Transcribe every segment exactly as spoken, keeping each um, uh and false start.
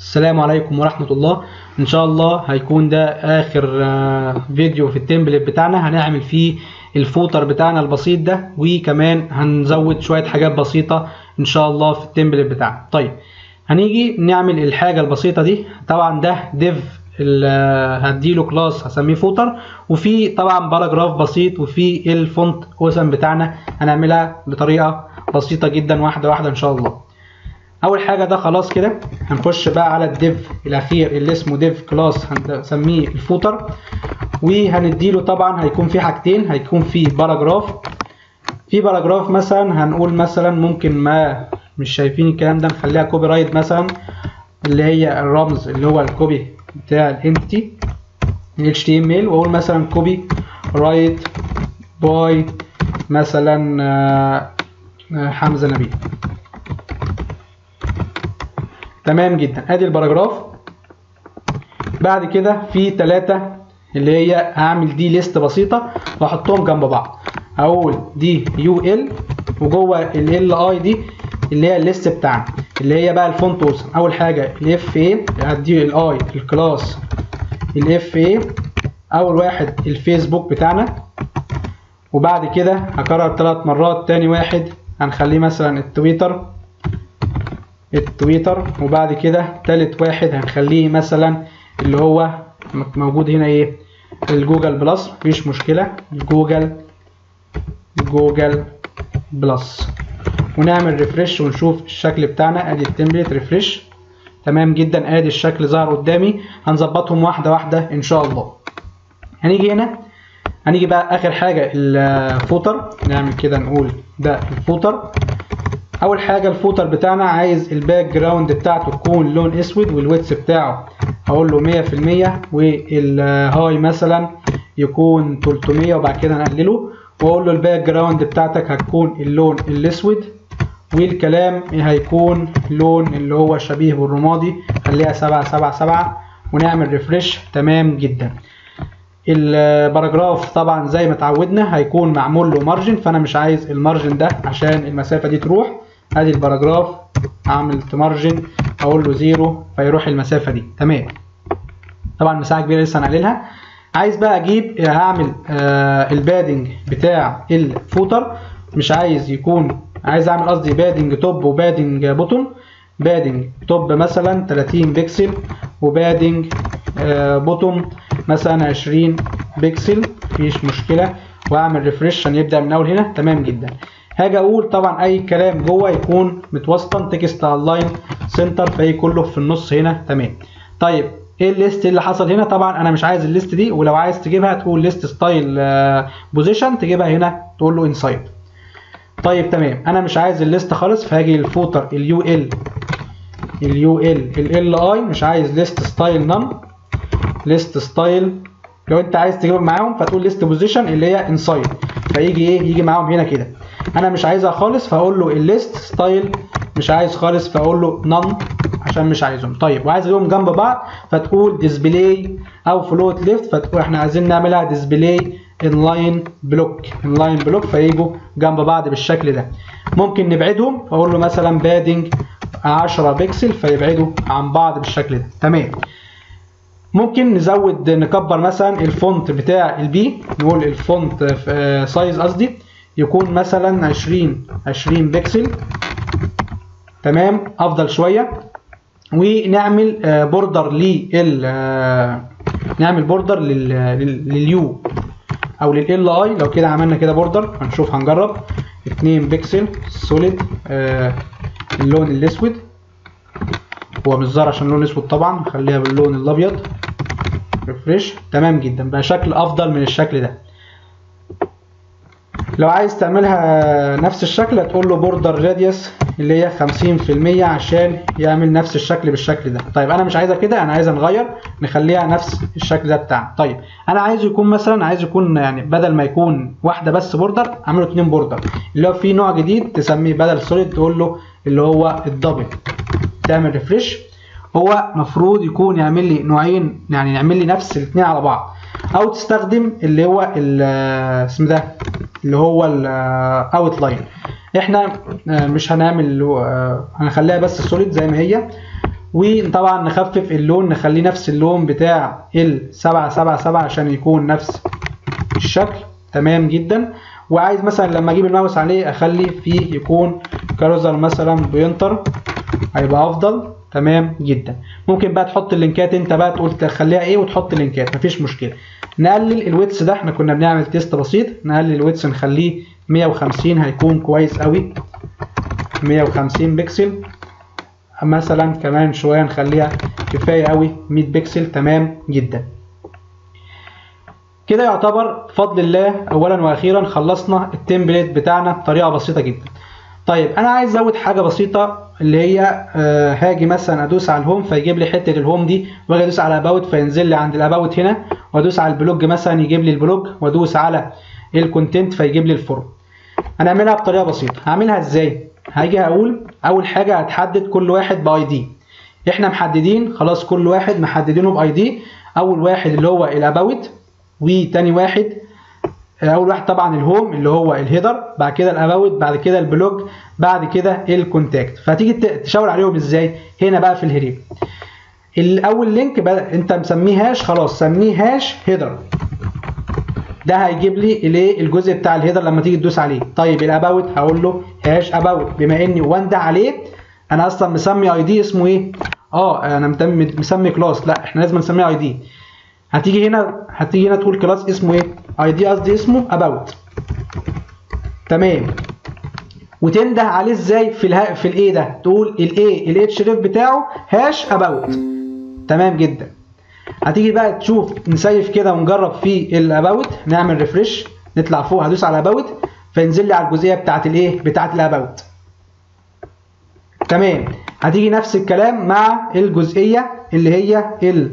السلام عليكم ورحمة الله. ان شاء الله هيكون ده اخر فيديو في التمبلت بتاعنا، هنعمل فيه الفوتر بتاعنا البسيط ده، وكمان هنزود شوية حاجات بسيطة ان شاء الله في التمبلت بتاعنا. طيب هنيجي نعمل الحاجة البسيطة دي. طبعا ده ديف هديله كلاس هسميه فوتر، وفي طبعا باراجراف بسيط، وفي الفونت اوسم بتاعنا هنعملها بطريقة بسيطة جدا واحدة واحدة ان شاء الله. اول حاجه ده خلاص كده، هنخش بقى على الديف الاخير اللي اسمه ديف كلاس هنسميه الفوتر، وهنديله طبعا هيكون في حاجتين، هيكون في باراجراف. في باراجراف مثلا هنقول مثلا ممكن ما مش شايفين الكلام ده نخليها كوبي رايت مثلا، اللي هي الرمز اللي هو الكوبي بتاع الانتيتي اتش تي ام ال، واقول مثلا كوبي رايت باي مثلا حمزه نبيل. تمام جدا، ادي الباراجراف. بعد كده في ثلاثة اللي هي هعمل دي ليست بسيطة واحطهم جنب بعض. هقول دي يو ال، وجوه ال ال اي دي اللي هي الليست بتاعنا اللي هي بقى الفونت اوسم. اول حاجة الاف اي، هدي الاي الكلاس الاف اي. اول واحد الفيسبوك بتاعنا، وبعد كده هكرر ثلاث مرات. تاني واحد هنخليه مثلا التويتر التويتر وبعد كده تالت واحد هنخليه مثلا اللي هو موجود هنا ايه الجوجل بلس، مفيش مشكلة، الجوجل جوجل بلس. ونعمل ريفرش ونشوف الشكل بتاعنا. ادي التمبلت ريفرش. تمام جدا، ادي الشكل ظهر قدامي. هنظبطهم واحدة واحدة ان شاء الله. هنيجي هنا، هنيجي بقى اخر حاجة الفوتر. نعمل كده نقول ده الفوتر. اول حاجه الفوتر بتاعنا عايز الباك جراوند بتاعته تكون لون اسود، والويدث بتاعه هقول له مية في المية، والهاي مثلا يكون تلتمية، وبعد كده نقلله واقول له الباك جراوند بتاعتك هتكون اللون الاسود، والكلام هيكون لون اللي هو شبيه بالرمادي، خليها سبعة سبعة سبعة، ونعمل ريفرش. تمام جدا. الباراجراف طبعا زي ما اتعودنا هيكون معمول له مارجن، فانا مش عايز المارجن ده عشان المسافه دي تروح. ادي الباراجراف عملت مارجن، اقول له زيرو فيروح المسافه دي. تمام. طبعا مساحه كبيره لسه هنقللها. عايز بقى اجيب هعمل آه البادنج بتاع الفوتر، مش عايز يكون عايز اعمل قصدي بادنج توب وبادنج بوتوم. بادنج توب مثلا تلاتين بكسل، وبادنج آه بوتوم مثلا عشرين بكسل، مفيش مشكله، واعمل ريفرش عشان يبدا من اول هنا. تمام جدا. هاجي اقول طبعا اي كلام جوه يكون متوسطن تكست الاين سنتر، فهي كله في النص هنا. تمام. طيب ايه الليست اللي حصل هنا؟ طبعا انا مش عايز الليست دي، ولو عايز تجيبها تقول ليست ستايل بوزيشن، تجيبها هنا تقول له انسايد. طيب تمام، انا مش عايز الليست خالص، فهاجي الفوتر اليو ال اليو ال ال اي، مش عايز ليست ستايل نم ليست ستايل. لو انت عايز تجيبهم معاهم فتقول ليست بوزيشن اللي هي انسايد، فيجي ايه يجي معاهم هنا كده. انا مش عايزها خالص فاقول له الليست ستايل مش عايز خالص، فاقول له نون عشان مش عايزهم. طيب وعايز اجيبهم جنب بعض فتقول ديسبلاي او فلوت ليفت، فتقول احنا عايزين نعملها ديسبلاي انلاين بلوك انلاين بلوك، فيجوا جنب بعض بالشكل ده. ممكن نبعدهم فاقول له مثلا بادنج عشرة بكسل، فيبعدوا عن بعض بالشكل ده. تمام. ممكن نزود نكبر مثلا الفونت بتاع البي، نقول الفونت سايز قصدي يكون مثلا عشرين عشرين بكسل. تمام، افضل شويه. ونعمل بوردر لل نعمل بوردر لليو او لل اي. لو كده عملنا كده بوردر هنشوف هنجرب اتنين بكسل سوليد اللون الاسود. هو مش ظاهر عشان اللون الاسود طبعا، نخليها باللون الابيض. ريفريش. تمام جدا، بقى شكل افضل من الشكل ده. لو عايز تعملها نفس الشكل هتقول له بوردر راديوس اللي هي خمسين في المية عشان يعمل نفس الشكل بالشكل ده. طيب انا مش عايزها كده، انا عايزها نغير نخليها نفس الشكل ده بتاعنا. طيب انا عايز يكون مثلا عايز يكون يعني بدل ما يكون واحده بس بوردر اعمله اتنين بوردر، اللي هو في نوع جديد تسميه بدل سوليد تقول له اللي هو الدبل. تعمل ريفريش. هو مفروض يكون يعمل لي نوعين، يعني يعمل لي نفس الاثنين على بعض، او تستخدم اللي هو اسم ده اللي هو الاوت لاين. احنا مش هنعمل، هنخليها بس سوليد زي ما هي، وطبعا نخفف اللون نخليه نفس اللون بتاع ال سبعة سبعة سبعة عشان يكون نفس الشكل. تمام جدا. وعايز مثلا لما اجيب الماوس عليه اخلي فيه يكون كارزر مثلا بوينتر هيبقى افضل. تمام جدا. ممكن بقى تحط اللينكات انت بقى تقول تخليها ايه وتحط لينكات مفيش مشكله. نقلل الويتس ده، احنا كنا بنعمل تيست بسيط. نقلل الويتس نخليه مية وخمسين هيكون كويس قوي. مية وخمسين بكسل مثلا، كمان شويه نخليها كفايه قوي مية بكسل. تمام جدا. كده يعتبر بفضل الله اولا واخيرا خلصنا التمبليت بتاعنا بطريقه بسيطه جدا. طيب انا عايز ازود حاجه بسيطه اللي هي آه هاجي مثلا ادوس على الهوم فيجيب لي حته الهوم دي، واجي ادوس على اباوت فينزل لي عند الاباوت هنا، وادوس على البلوج مثلا يجيب لي البلوج، وادوس على الكونتنت فيجيب لي الفورم. هنعملها بطريقه بسيطه. هعملها ازاي؟ هاجي هقول اول حاجه هتحدد كل واحد باي دي. احنا محددين خلاص كل واحد محددينه باي دي. اول واحد اللي هو الاباوت، وتاني واحد اول واحد طبعا الهوم اللي هو الهيدر، بعد كده الاباوت، بعد كده البلوج، بعد كده الكونتاكت. فهتيجي تشاور عليهم ازاي؟ هنا بقى في الهريب. الاول لينك بقى انت مسميه هاش، خلاص سميه هاش هيدر. ده هيجيب لي الايه الجزء بتاع الهيدر لما تيجي تدوس عليه. طيب الاباوت هقول له هاش اباوت، بما اني وانده عليه انا اصلا مسمي اي دي اسمه ايه؟ اه انا مسمي كلاس، لا احنا لازم نسميه اي دي. هتيجي هنا هتيجي هنا تقول كلاس اسمه ايه؟ اي دي قصدي اسمه اباوت. تمام. وتنده عليه ازاي في اله... في الايه ده؟ تقول الايه الاتش ريف بتاعه هاش اباوت. تمام جدا. هتيجي بقى تشوف نسيف كده ونجرب في الاباوت، نعمل ريفرش نطلع فوق، هدوس على اباوت فينزل لي على الجزئيه بتاعت الايه؟ بتاعت الاباوت. تمام. هتيجي نفس الكلام مع الجزئيه اللي هي ال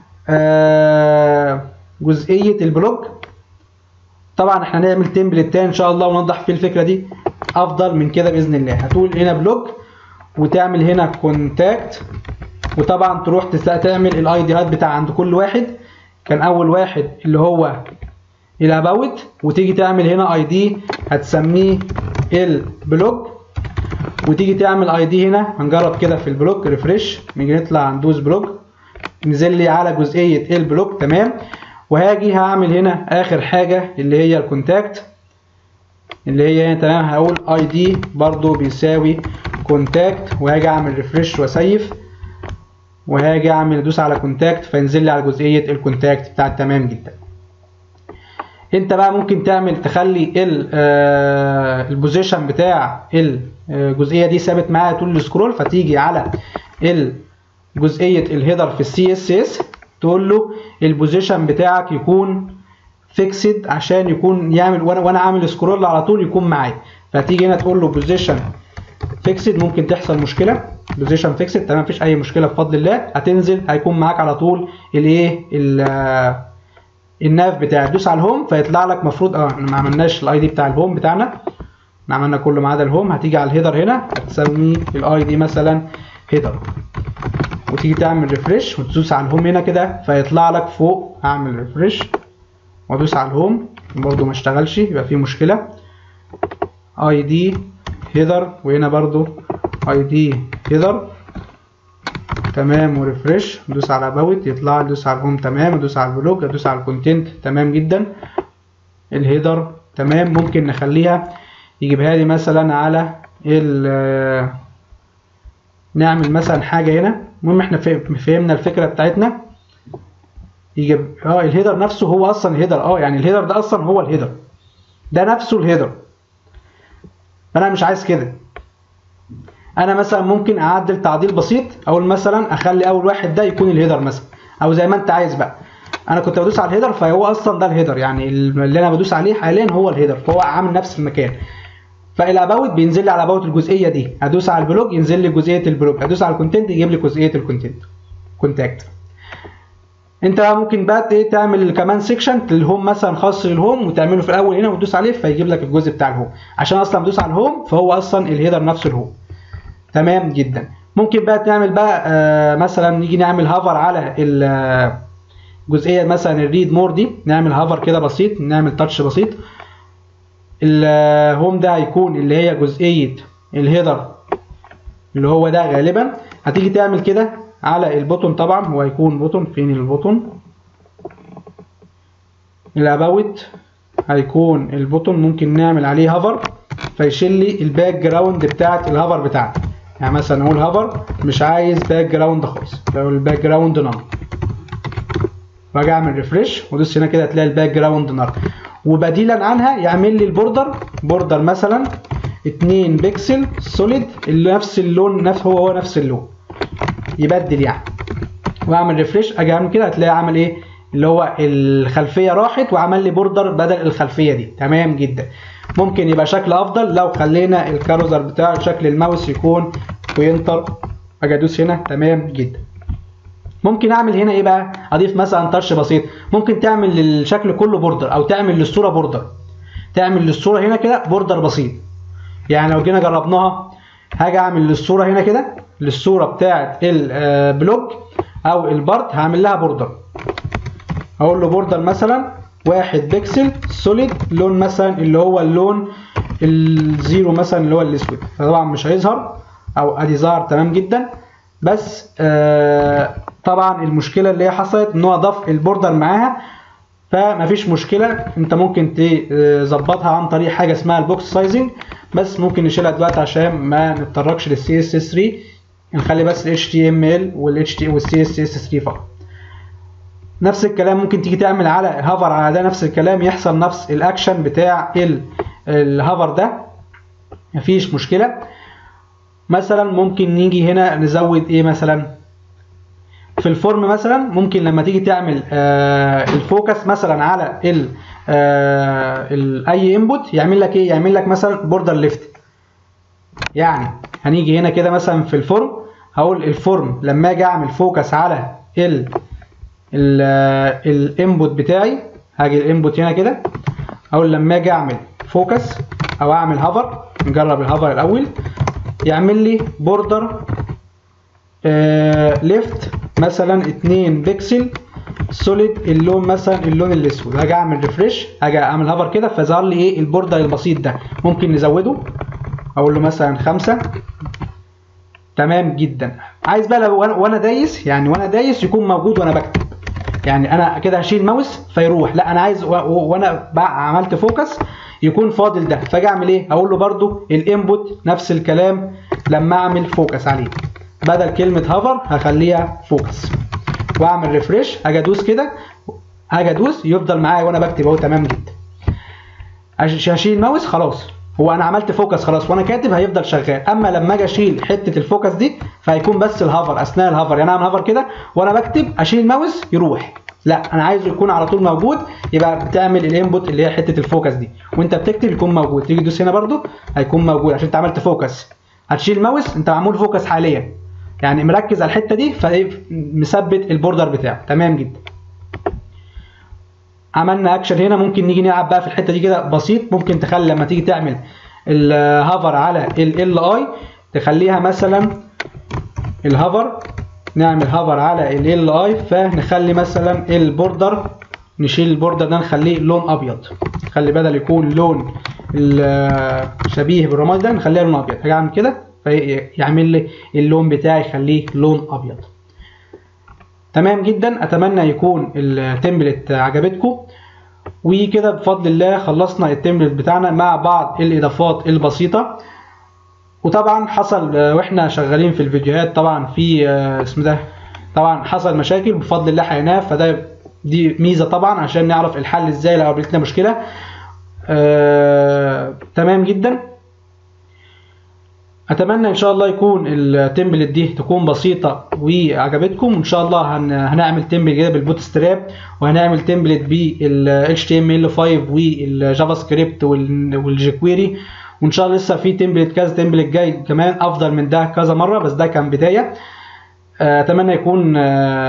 آه جزئيه البلوج. طبعا احنا هنعمل تمبلت تاني ان شاء الله ونوضح فيه الفكره دي افضل من كده باذن الله. هتقول هنا بلوج وتعمل هنا كونتاكت، وطبعا تروح تعمل الاي ديات بتاع عند كل واحد. كان اول واحد اللي هو الاباوت، وتيجي تعمل هنا اي دي هتسميه البلوج، وتيجي تعمل اي دي هنا. هنجرب كده في البلوج ريفرش، نيجي نطلع ندوس بلوج نزل لي على جزئيه البلوج. تمام. وهاجي هعمل هنا اخر حاجه اللي هي الكونتاكت اللي هي هنا. تمام. هقول اي دي برضو بيساوي كونتاكت، وهاجي اعمل ريفرش واسيف، وهاجي اعمل ادوس على كونتاكت فينزل لي على جزئيه الكونتاكت بتاعت. تمام جدا. انت بقى ممكن تعمل تخلي البوزيشن بتاع الجزئيه دي ثابت معايا طول السكرول، فتيجي على جزئيه الهيدر في السي اس اس تقول له البوزيشن بتاعك يكون فيكسد عشان يكون يعمل وانا وانا عامل سكرول على طول يكون معايا. فتيجي هنا تقول له بوزيشن فيكسد، ممكن تحصل مشكله. بوزيشن فيكسد تمام مفيش اي مشكله بفضل الله. هتنزل هيكون معاك على طول الايه الناف بتاعك. دوس على الهوم فيطلع لك مفروض اه احنا ما عملناش الاي دي بتاع الهوم بتاعنا، احنا عملنا كله ما عدا الهوم. هتيجي على الهيدر هنا هتسميه الاي دي مثلا هيدر، وتيجي تعمل ريفرش وتدوس على الهوم هنا كده فيطلع لك فوق. اعمل ريفرش وادوس على الهوم برضو ما اشتغلش، يبقى فيه مشكله. اي دي هيدر، وهنا برضو اي دي هيدر. تمام. وريفرش ندوس على اباوت يطلع، ندوس على الهوم. تمام. ندوس على البلوج، ادوس على الكونتنت. تمام جدا. الهيدر تمام. ممكن نخليها يجيبها لي مثلا على ال نعمل مثلا حاجه هنا. المهم احنا فهمنا الفكره بتاعتنا. يجيب اه الهيدر نفسه هو اصلا الهيدر، اه يعني الهيدر ده اصلا هو الهيدر ده نفسه الهيدر. انا مش عايز كده. انا مثلا ممكن اعدل تعديل بسيط، اقول مثلا اخلي اول واحد ده يكون الهيدر مثلا، او زي ما انت عايز بقى. انا كنت بدوس على الهيدر فهو اصلا ده الهيدر، يعني اللي انا بدوس عليه حاليا هو الهيدر، فهو عامل نفس المكان. فالاباوت بينزل لي على اباوت الجزئيه دي، هدوس على البلوج ينزل لي جزئيه البلوج، هدوس على الكونتنت يجيب لي جزئيه الكونتنت كونتاكت. انت ممكن بقى تعمل كمان سيكشن للهوم مثلا خاص للهوم، وتعمله في الاول هنا وتدوس عليه فيجيب لك الجزء بتاع الهوم، عشان اصلا بدوس على الهوم فهو اصلا الهيدر نفسه الهوم. تمام جدا. ممكن بقى تعمل بقى آه مثلا نيجي نعمل هافر على الجزئيه مثلا الريد مور دي، نعمل هافر كده بسيط، نعمل تاتش بسيط. الهوم ده هيكون اللي هي جزئيه الهيدر اللي هو ده غالبا. هتيجي تعمل كده على البوتون طبعا، هو هيكون بوتون، فين البوتون؟ الاباوت هيكون البوتون، ممكن نعمل عليه هافر فيشيل لي الباك جراوند بتاعت الهافر بتاعنا. يعني مثلا اقول هافر مش عايز باك جراوند خالص، لو الباك جراوند نار واجي اعمل ريفريش وادوس هنا كده هتلاقي الباك جراوند نار. وبديلا عنها يعمل لي البوردر، بوردر مثلا اتنين بكسل سوليد اللي نفس اللون، نفس هو هو نفس اللون، يبدل يعني. واعمل ريفريش اجي اعمل كده هتلاقي عمل ايه اللي هو الخلفيه راحت وعمل لي بوردر بدل الخلفيه دي. تمام جدا. ممكن يبقى شكل افضل لو خلينا الكاروزر بتاع شكل الماوس يكون بوينتر، اجي ادوس هنا. تمام جدا. ممكن اعمل هنا ايه بقى، اضيف مثلا تاتش بسيط. ممكن تعمل للشكل كله بوردر او تعمل للصوره بوردر، تعمل للصوره هنا كده بوردر بسيط. يعني لو جينا جربناها هاجي اعمل للصوره هنا كده، للصوره بتاعه البلوج او البارت هعمل لها بوردر، اقول له بوردر مثلا واحد بكسل سوليد لون مثلا اللي هو اللون الزيرو مثلا اللي هو الاسود، فطبعا مش هيظهر او ادي ظهر. تمام جدا. بس آه طبعا المشكله اللي هي حصلت ان هو ضاف البوردر معاها، فمفيش مشكله، انت ممكن تظبطها عن طريق حاجه اسمها البوكس سايزنج، بس ممكن نشيلها دلوقتي عشان ما نتطرقش للسي اس اس ثلاثة، نخلي بس ال إتش تي إم إل وال إتش تي والسي اس اس ثلاثة فقط. نفس الكلام ممكن تيجي تعمل على هافر على ده، نفس الكلام يحصل نفس الاكشن بتاع الهافر ده، مفيش مشكله. مثلا ممكن نيجي هنا نزود ايه مثلا في الفورم، مثلا ممكن لما تيجي تعمل آه الفوكس مثلا على ال آه ال اي انبوت يعمل لك ايه، يعمل لك مثلا بوردر ليفت. يعني هنيجي هنا كده مثلا في الفورم، هقول الفورم لما اجي اعمل فوكس على ال الانبوت بتاعي، هاجي الانبوت هنا كده اقول لما اجي اعمل فوكس او اعمل هافر، نجرب الهافر الاول، يعمل لي بوردر آه ليفت مثلا اتنين بكسل سوليد اللون مثلا اللون الاسود. هاجي اعمل ريفريش، هاجي اعمل هافر كده فظهر لي ايه البوردر البسيط ده. ممكن نزوده، اقول له مثلا خمسة. تمام جدا. عايز بقى لو وانا دايس، يعني وانا دايس يكون موجود وانا بكتب، يعني انا كده هشيل ماوس فيروح، لا انا عايز وانا عملت فوكس يكون فاضل ده، فاجي اعمل ايه، اقول له برده الانبوت نفس الكلام لما اعمل فوكس عليه، بدل كلمه هافر هخليها فوكس واعمل ريفريش، هاجي ادوس كده، هاجي ادوس يفضل معايا وانا بكتب اهو. تمام جدا. هشيل ماوس خلاص، هو انا عملت فوكس خلاص وانا كاتب هيفضل شغال. اما لما اجي اشيل حته الفوكس دي فهيكون بس الهافر اثناء الهافر، يعني اعمل هافر كده وانا بكتب اشيل ماوس يروح، لا انا عايزه يكون على طول موجود. يبقى بتعمل الانبوت اللي هي حته الفوكس دي وانت بتكتب يكون موجود، تيجي تدوس هنا برده هيكون موجود عشان انت عملت فوكس. هتشيل ماوس انت معمول فوكس حاليا، يعني مركز على الحته دي فمثبت البوردر بتاعه. تمام جدا. عملنا اكشن هنا، ممكن نيجي نلعب بقى في الحته دي كده بسيط. ممكن تخلي لما تيجي تعمل الهافر على ال ال اي تخليها مثلا الهافر، نعمل هافر على ال ال اي فنخلي مثلا البوردر، نشيل البوردر ده نخليه لون ابيض، خلي بدل يكون لون شبيه بالرماد ده نخليها لون ابيض. هاجي اعمل كده فيعمل لي اللون بتاعي يخليه لون ابيض. تمام جدا. اتمنى يكون التمبلت عجبتكم، وكده بفضل الله خلصنا التمبلت بتاعنا مع بعض الاضافات البسيطه. وطبعا حصل واحنا شغالين في الفيديوهات طبعا في اسم ده طبعا حصل مشاكل، بفضل الله حليناها، فده دي ميزه طبعا عشان نعرف الحل ازاي لو قابلتنا مشكله. آه، تمام جدا. اتمنى ان شاء الله يكون التمبلت دي تكون بسيطه وعجبتكم. ان شاء الله هن هنعمل تمبلت كده بالبوت ستراب، وهنعمل تمبلت بال إتش تي إم إل خمسة والجافا سكريبت والجيكويري، وان شاء الله لسه في تمبلت كذا تمبلت جاي كمان افضل من ده كذا مره، بس ده كان بدايه. اتمنى يكون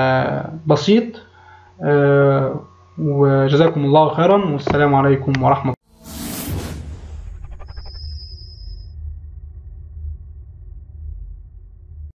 بسيط، وجزاكم الله خيرا، والسلام عليكم ورحمه الله.